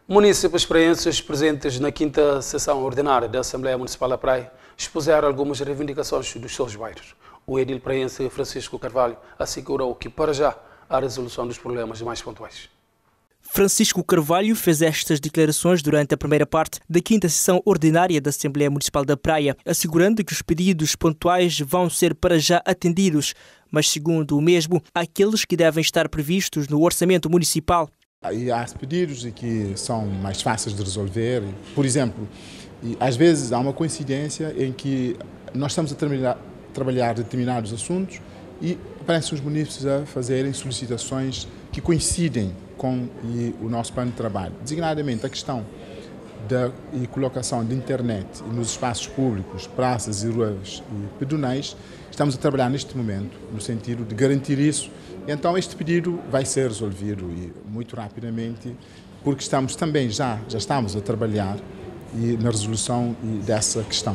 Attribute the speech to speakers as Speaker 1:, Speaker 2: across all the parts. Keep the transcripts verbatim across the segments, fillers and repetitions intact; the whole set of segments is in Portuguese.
Speaker 1: Munícipes experiências presentes na quinta sessão ordinária da Assembleia Municipal da Praia expuseram algumas reivindicações dos seus bairros. O edil praense Francisco Carvalho assegurou que, para já, há resolução dos problemas mais pontuais.
Speaker 2: Francisco Carvalho fez estas declarações durante a primeira parte da quinta sessão ordinária da Assembleia Municipal da Praia, assegurando que os pedidos pontuais vão ser para já atendidos, mas, segundo o mesmo, aqueles que devem estar previstos no orçamento municipal.
Speaker 3: E há pedidos que são mais fáceis de resolver. Por exemplo, às vezes há uma coincidência em que nós estamos a trabalhar, trabalhar determinados assuntos e aparecem os munícipes a fazerem solicitações que coincidem com o nosso plano de trabalho. Designadamente a questão da colocação de internet nos espaços públicos, praças e ruas e pedonais, estamos a trabalhar neste momento no sentido de garantir isso. Então este pedido vai ser resolvido e muito rapidamente, porque estamos também já, já estamos a trabalhar e na resolução dessa questão.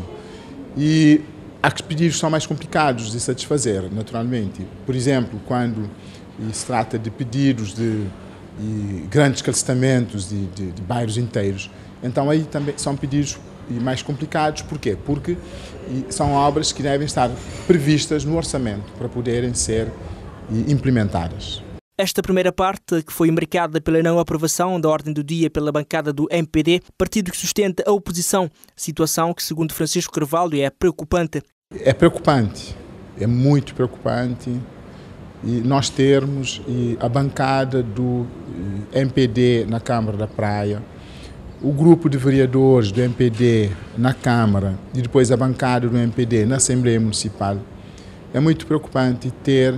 Speaker 3: E há pedidos que são mais complicados de satisfazer, naturalmente. Por exemplo, quando se trata de pedidos de, de grandes calçamentos de, de, de bairros inteiros, então aí também são pedidos mais complicados. Porquê? Porque são obras que devem estar previstas no orçamento para poderem ser implementadas.
Speaker 2: Esta primeira parte, que foi marcada pela não aprovação da ordem do dia pela bancada do M P D, partido que sustenta a oposição, situação que, segundo Francisco Carvalho, é preocupante.
Speaker 3: É preocupante, é muito preocupante e nós termos a bancada do M P D na Câmara da Praia, o grupo de vereadores do M P D na Câmara e depois a bancada do M P D na Assembleia Municipal. É muito preocupante ter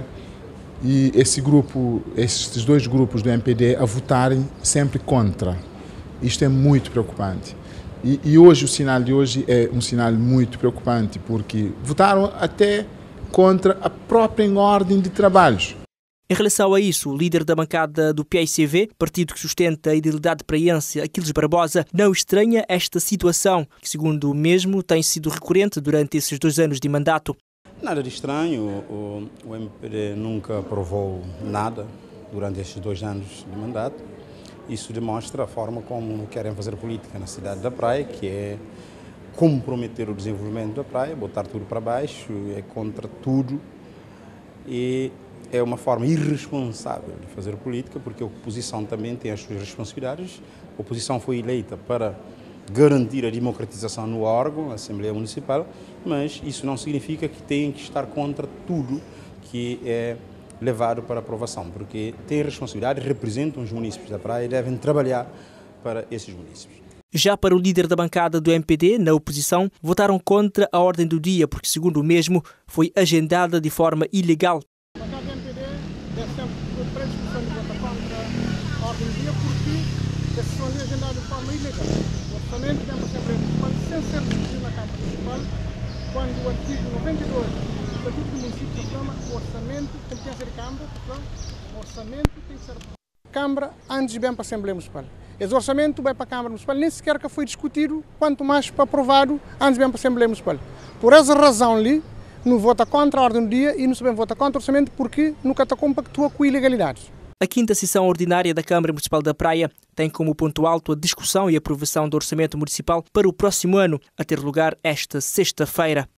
Speaker 3: e esse grupo, esses dois grupos do M P D a votarem sempre contra. Isto é muito preocupante. E, e hoje, o sinal de hoje é um sinal muito preocupante, porque votaram até contra a própria ordem de trabalhos.
Speaker 2: Em relação a isso, o líder da bancada do P I C V, partido que sustenta a idilidade praense, Aquiles Barbosa, não estranha esta situação, que, segundo o mesmo, tem sido recorrente durante esses dois anos de mandato.
Speaker 4: Nada de estranho, o, o M P D nunca aprovou nada durante estes dois anos de mandato. Isso demonstra a forma como querem fazer política na cidade da Praia, que é comprometer o desenvolvimento da Praia, botar tudo para baixo, é contra tudo e é uma forma irresponsável de fazer política, porque a oposição também tem as suas responsabilidades. A oposição foi eleita para garantir a democratização no órgão, a Assembleia Municipal, mas isso não significa que tem que estar contra tudo que é levado para aprovação, porque têm responsabilidade, representam os munícipes da Praia e devem trabalhar para esses munícipes.
Speaker 2: Já para o líder da bancada do M P D, na oposição, votaram contra a ordem do dia, porque, segundo o mesmo, foi agendada de forma ilegal.
Speaker 5: A bancada do M P D deve sempre predisposição de votar contra a ordem do dia, porque a sessão é agendada de forma ilegal. O orçamento da Assembleia Municipal, sem ser discutido na Câmara Municipal, quando o artigo noventa e dois do Estatuto do Município proclama o orçamento, competência de Câmara, o orçamento tem que ser Câmara antes de bem para a Assembleia Municipal. Esse orçamento vai para a Câmara Municipal, nem sequer que foi discutido, quanto mais para aprovado antes de bem para a Assembleia Municipal. Por essa razão ali, não vota contra a ordem do dia e não se bem vota contra o orçamento porque nunca está compactua com ilegalidades.
Speaker 2: A quinta sessão ordinária da Câmara Municipal da Praia tem como ponto alto a discussão e aprovação do orçamento municipal para o próximo ano, a ter lugar esta sexta-feira.